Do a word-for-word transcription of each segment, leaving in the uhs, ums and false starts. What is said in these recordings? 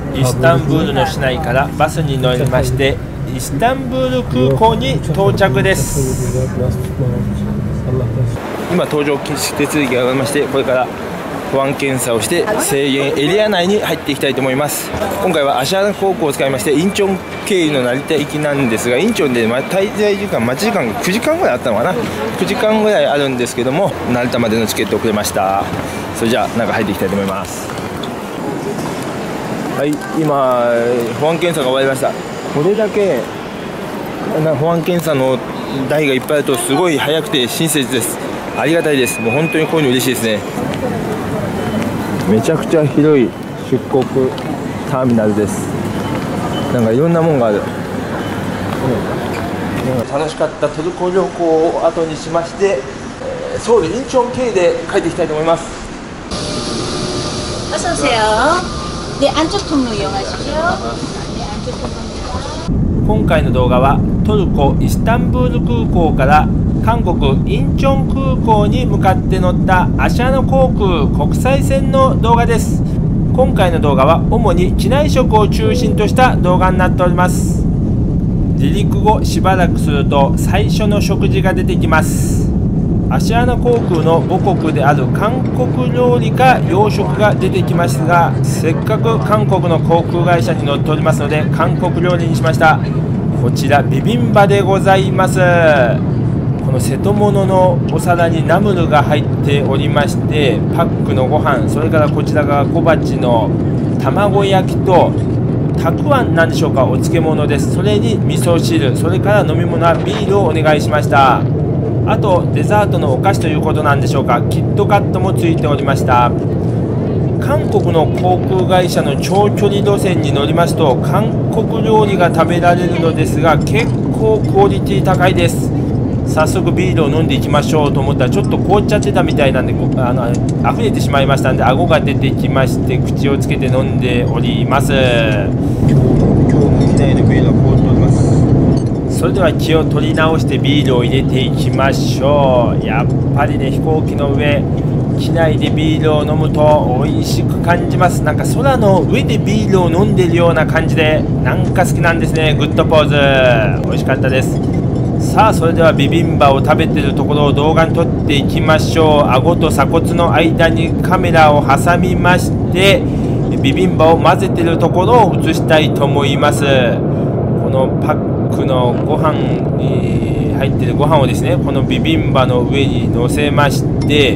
イスタンブールの市内からバスに乗りましてイスタンブール空港に到着です。今搭乗手続きが終わりまして、これから保安検査をして制限エリア内に入っていきたいと思います。今回はアシャナ航空を使いましてインチョン経由の成田行きなんですが、インチョンで滞在時間待ち時間くじかんぐらいあったのかな、くじかんぐらいあるんですけども、成田までのチケットをくれました。それじゃあ中入っていきたいと思います。はい、今保安検査が終わりました。これだけ保安検査の台がいっぱいあるとすごい早くて親切です。ありがたいです。もう本当にこういうの嬉しいですね。めちゃくちゃ広い出国ターミナルです。なんかいろんなもんがある。楽しかったトルコ旅行を後にしまして、ソウルインチョン経由で帰っていきたいと思います。 어서 오세요. 네, 안쪽 통로 이용하시죠. 네, 안쪽 통로입니다. 今回の動画はトルコイスタンブール空港から韓国インチョン空港に向かって乗ったアシャナ航空国際線の動画です。今回の動画は主に機内食を中心とした動画になっております。離陸後しばらくすると最初の食事が出てきます。アシャナ航空の母国である韓国料理か洋食が出てきますが、せっかく韓国の航空会社に乗っておりますので韓国料理にしました。こちらビビンバでございます。この瀬戸物のお皿にナムルが入っておりまして、パックのご飯、それからこちらが小鉢の卵焼きとたくあんなんでしょうか、お漬物です。それに味噌汁、それから飲み物はビールをお願いしました。あとデザートのお菓子ということなんでしょうか、キットカットもついておりました。韓国の航空会社の長距離路線に乗りますと韓国料理が食べられるのですが、結構クオリティ高いです。早速ビールを飲んでいきましょうと思ったらちょっと凍っちゃってたみたいなんで、あの溢れてしまいましたんで顎が出てきまして口をつけて飲んでおります。今日も機内のビールが凍っております。それでは気を取り直してビールを入れていきましょう。やっぱりね、飛行機の上機内でビールを飲むと美味しく感じます。なんか空の上でビールを飲んでるような感じでなんか好きなんですね。グッドポーズ美味しかったです。さあそれではビビンバを食べてるところを動画に撮っていきましょう。顎と鎖骨の間にカメラを挟みましてビビンバを混ぜてるところを映したいと思います。このパックのご飯に入ってるご飯をですね、このビビンバの上に乗せまして、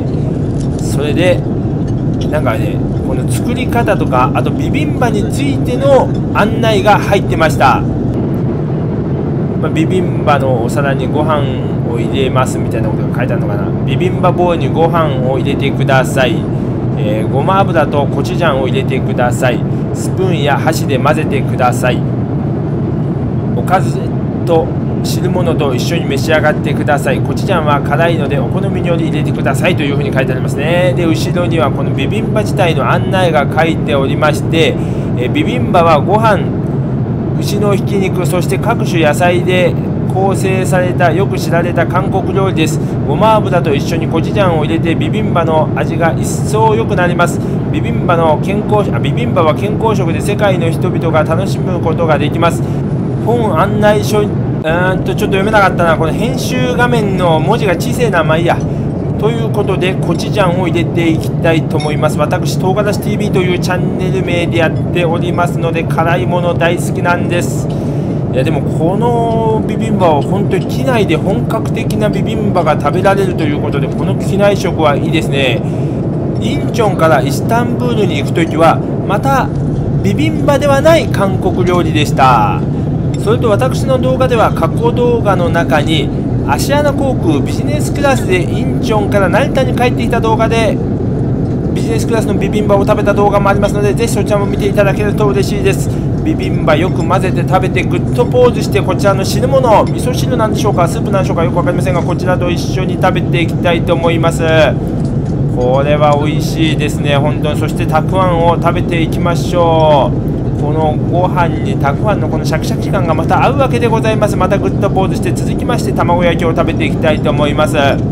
それでなんかね、この作り方とかあとビビンバについての案内が入ってました。まあ、ビビンバのお皿にご飯を入れますみたいなことが書いてあるのかな。ビビンバボウルにご飯を入れてください、えー、ごま油とコチュジャンを入れてください。スプーンや箸で混ぜてください。おかずと汁物と一緒に召し上がってください。コチュジャンは辛いのでお好みにより入れてくださいというふうに書いてありますね。で後ろにはこのビビンバ自体の案内が書いておりまして、えー、ビビンバはご飯、牛のひき肉、そして各種野菜で構成されたよく知られた韓国料理です。ごま油と一緒にコチュジャンを入れてビビンバの味が一層良くなります。ビビンバの健康あビビンバは健康食で世界の人々が楽しむことができます。本案内書、うーんとちょっと読めなかったな。この編集画面の文字が小さいな。まあいいや。ということでコチュジャンを入れていきたいと思います。私唐辛子 ティーブイ というチャンネル名でやっておりますので辛いもの大好きなんです。いやでもこのビビンバは本当に機内で本格的なビビンバが食べられるということで、この機内食はいいですね。インチョンからイスタンブールに行くときはまたビビンバではない韓国料理でした。それと私の動画では過去動画の中にアシアナ航空ビジネスクラスでインチョンから成田に帰ってきた動画でビジネスクラスのビビンバを食べた動画もありますので、ぜひそちらも見ていただけると嬉しいです。ビビンバよく混ぜて食べてグッドポーズして、こちらの汁物、味噌汁なんでしょうか、スープなんでしょうか、よく分かりませんが、こちらと一緒に食べていきたいと思います。これは美味しいですね、本当に。そしてたくあんを食べていきましょう。このご飯にたくあんのこのシャキシャキ感がまた合うわけでございます。またグッドポーズして続きまして卵焼きを食べていきたいと思います。今回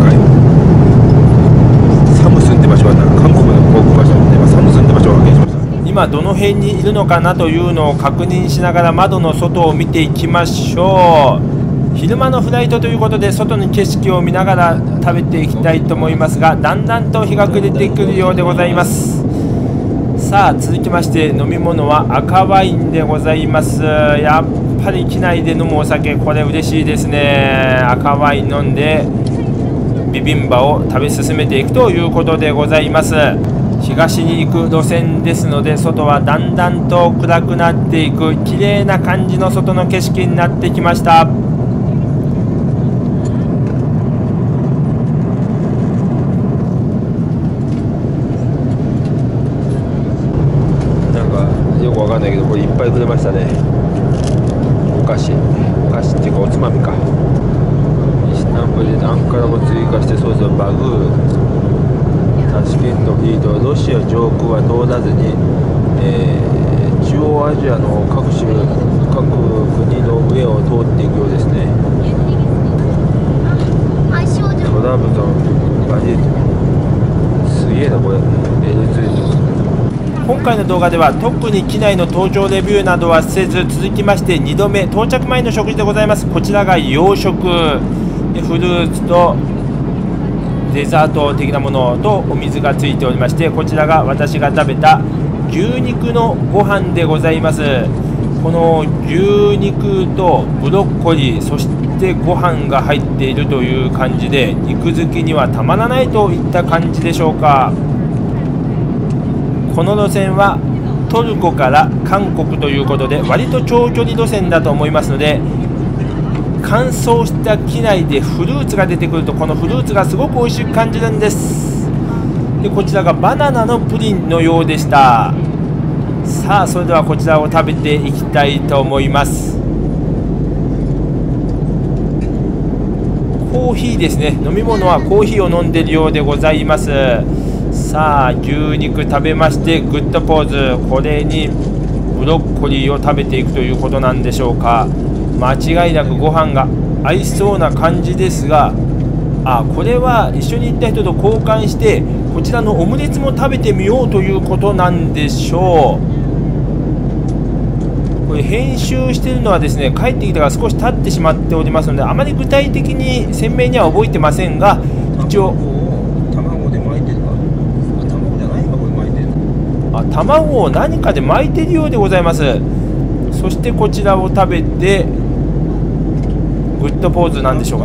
サムスンって場所は韓国の航空会社でサムスンって場所を発見しました。 今どの辺にいるのかなというのを確認しながら窓の外を見ていきましょう。昼間のフライトということで外の景色を見ながら食べていきたいと思いますが、だんだんと日が暮れてくるようでございます。さあ続きまして飲み物は赤ワインでございます。やっぱり機内で飲むお酒、これ嬉しいですね。赤ワイン飲んでビビンバを食べ進めていくということでございます。東に行く路線ですので外はだんだんと暗くなっていく綺麗な感じの外の景色になってきました。 よくわかんないけどこれいっぱいくれましたね。お菓子お菓子っていうかおつまみか。イスタンブールでアンカラも追加して、そうそう、バグー、タシケントフリート、ロシア上空は通らずに、えー、中央アジアの各種各国の上を通っていくようですね。トラブゾン、バジル、すげえなこれ。 エルツー。 今回の動画では特に機内の搭乗レビューなどはせず、続きましてにどめ到着前の食事でございます。こちらが洋食でフルーツとデザート的なものとお水がついておりまして、こちらが私が食べた牛肉のご飯でございます。この牛肉とブロッコリー、そしてご飯が入っているという感じで、肉好きにはたまらないといった感じでしょうか。この路線はトルコから韓国ということで割と長距離路線だと思いますので、乾燥した機内でフルーツが出てくるとこのフルーツがすごく美味しく感じるんです。でこちらがバナナのプリンのようでした。さあそれではこちらを食べていきたいと思います。コーヒーですね。飲み物はコーヒーを飲んでいるようでございます。さあ牛肉食べましてグッドポーズ、これにブロッコリーを食べていくということなんでしょうか。間違いなくご飯が合いそうな感じですが、あこれは一緒に行った人と交換してこちらのオムレツも食べてみようということなんでしょう。これ編集しているのはですね、帰ってきてから少し経ってしまっておりますのであまり具体的に鮮明には覚えてませんが、一応卵を何かで巻いているようでございます。そしてこちらを食べてグッドポーズなんでしょうか。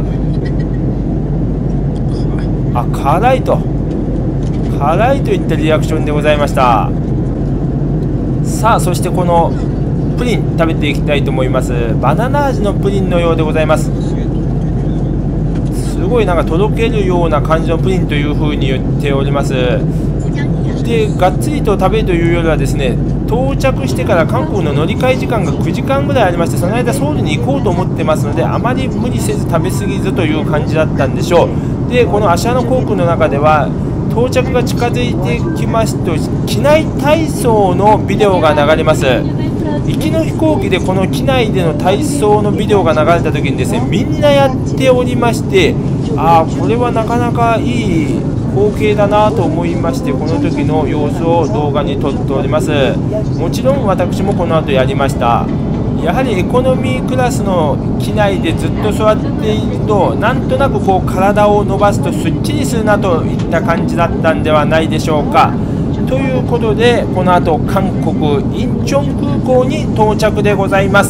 あ辛いと辛いといったリアクションでございました。さあそしてこのプリン食べていきたいと思います。バナナ味のプリンのようでございます。すごいなんかとろけるような感じのプリンというふうに言っております。でがっつりと食べるというよりはですね、到着してから韓国の乗り換え時間がくじかんぐらいありまして、その間ソウルに行こうと思ってますのであまり無理せず食べ過ぎずという感じだったんでしょう。でこのアシアナ航空の中では到着が近づいてきますと機内体操のビデオが流れます。行きの飛行機でこの機内での体操のビデオが流れた時にですね、みんなやっておりまして、ああこれはなかなかいい光景だなと思いまして、この時の様子を動画に撮っております。もちろん私もこの後やりました。やはりエコノミークラスの機内でずっと座っているとなんとなくこう体を伸ばすとすっきりするなといった感じだったんではないでしょうか。ということでこの後韓国インチョン空港に到着でございます。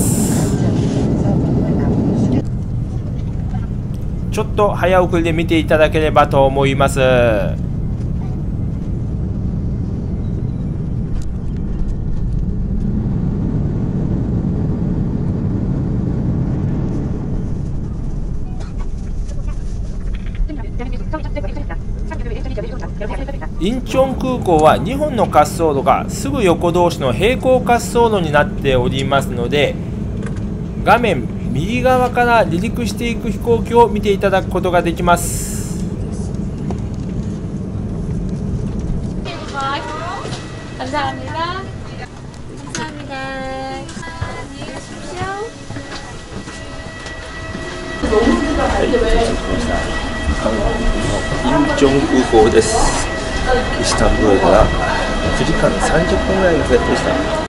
ちょっと早送りで見ていただければと思います。インチョン空港はにほんの滑走路がすぐ横同士の平行滑走路になっておりますので、画面右側から離陸していく飛行機を見ていただくことができます。 はい、到着しました。韓国のインチョン空港です。 イスタンブールからいちじかんさんじゅっぷんぐらいがフライトでした。